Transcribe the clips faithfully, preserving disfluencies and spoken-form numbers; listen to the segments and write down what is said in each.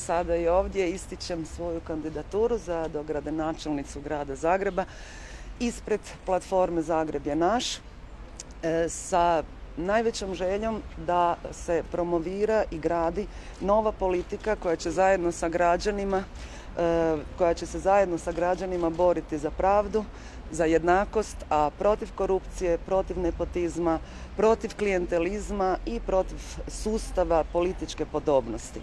sada i ovdje ističem svoju kandidaturu za dogradonačelnicu grada Zagreba ispred platforme Zagreb je naš, sa najvećom željom da se promovira i gradi nova politika koja će zajedno sa građanima, koja će se zajedno sa građanima boriti za pravdu, za jednakost, a protiv korupcije, protiv nepotizma, protiv klijentelizma i protiv sustava političke podobnosti.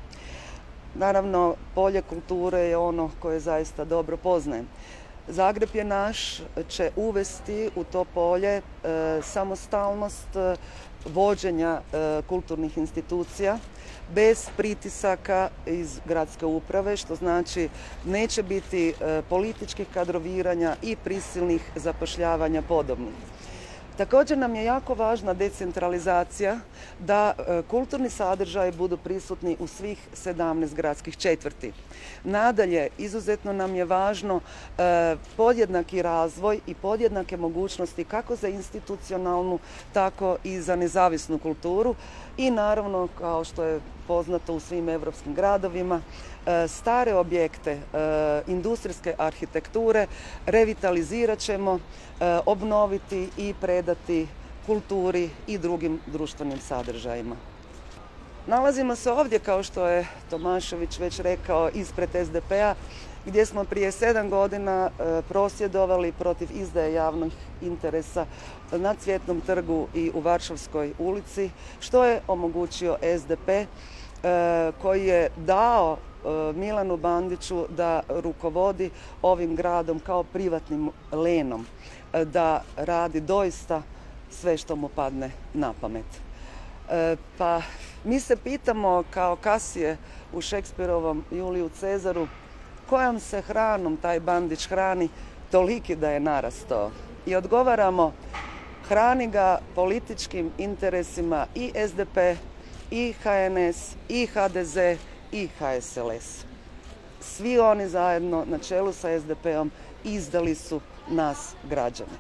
Naravno, polje kulture je ono koje zaista dobro poznajem. Zagreb je naš će uvesti u to polje e, samostalnost e, vođenja e, kulturnih institucija bez pritisaka iz gradske uprave, što znači neće biti e, političkih kadroviranja i prisilnih zapošljavanja podobnih. Također nam je jako važna decentralizacija, da e, kulturni sadržaji budu prisutni u svih sedamnaest gradskih četvrti. Nadalje, izuzetno nam je važno e, podjednaki razvoj i podjednake mogućnosti kako za institucionalnu, tako i za nezavisnu kulturu i naravno, kao što je poznato u svim europskim gradovima, e, stare objekte e, industrijske arhitekture revitalizirat ćemo, e, obnoviti i predati kulturi i drugim društvenim sadržajima. Nalazimo se ovdje, kao što je Tomašević već rekao, ispred es de pe a, gdje smo prije sedam godina e, prosvjedovali protiv izdaje javnih interesa na Cvjetnom trgu i u Varšavskoj ulici, što je omogućio es de pe, e, koji je dao e, Milanu Bandiću da rukovodi ovim gradom kao privatnim lenom, e, da radi doista sve što mu padne na pamet. E, pa mi se pitamo, kao Kasije u Šekspirovom Juliju Cezaru, kojom se hranom taj Bandić hrani toliki da je narastao. I odgovaramo, hrani ga političkim interesima i es de pe, i ha en es, i ha de ze, i ha es el es. Svi oni zajedno na čelu sa es de pe om izdali su nas, građane.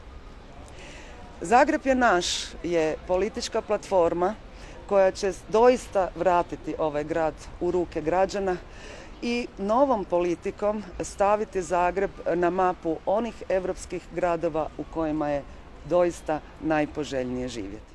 Zagreb je naš je politička platforma koja će doista vratiti ovaj grad u ruke građana i novom politikom staviti Zagreb na mapu onih europskih gradova u kojima je doista najpoželjnije živjeti.